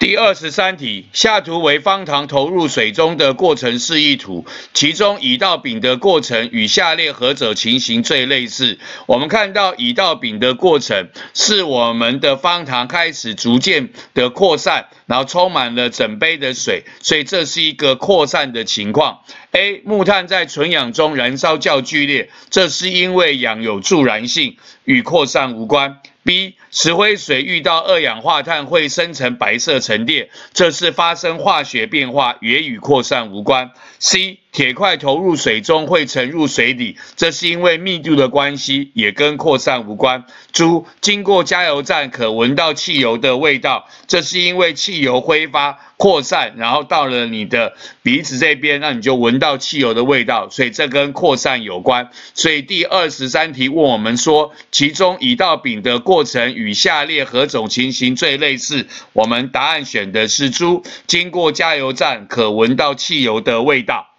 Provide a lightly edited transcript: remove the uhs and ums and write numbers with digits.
第23题，下图为方糖投入水中的过程示意图，其中乙到丙的过程与下列何者情形最类似？我们看到乙到丙的过程是我们的方糖开始逐渐的扩散，然后充满了整杯的水，所以这是一个扩散的情况。A. 木炭在纯氧中燃烧较剧烈，这是因为氧有助燃性，与扩散无关。B. 石灰水遇到二氧化碳会生成白色沉淀，这是发生化学变化，也与扩散无关。C. 铁块投入水中会沉入水底，这是因为密度的关系，也跟扩散无关。D. 经过加油站可闻到汽油的味道，这是因为汽油挥发扩散，然后到了你的鼻子这边，那你就闻到汽油的味道，所以这跟扩散有关。所以第23题问我们说，其中乙到丙的过程与下列何种情形最类似？我们答案选的是D，经过加油站可闻到汽油的味道。